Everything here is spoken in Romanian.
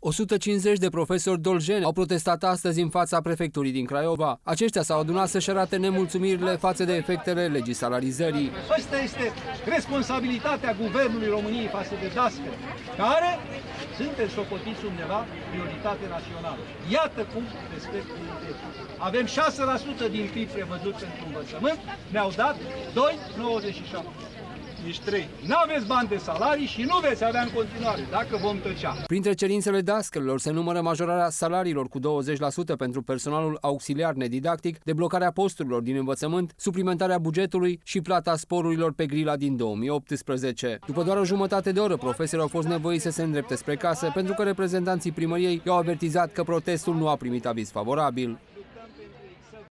150 de profesori dolgeni au protestat astăzi în fața prefecturii din Craiova. Aceștia s-au adunat să-și arate nemulțumirile față de efectele legii salarizării. Asta este responsabilitatea Guvernului României față de dascăli, care sunteți socotiți undeva prioritate națională. Iată cum respect prioritățile. Avem 6% din PIB prevăzut pentru învățământ, ne-au dat 2,97%. Nici 3. N-aveți bani de salarii și nu veți avea în continuare, dacă vom tăcea. Printre cerințele dascălilor se numără majorarea salariilor cu 20% pentru personalul auxiliar nedidactic, deblocarea posturilor din învățământ, suplimentarea bugetului și plata sporurilor pe grila din 2018. După doar o jumătate de oră, profesorii au fost nevoiți să se îndrepte spre casă pentru că reprezentanții primăriei i-au avertizat că protestul nu a primit aviz favorabil.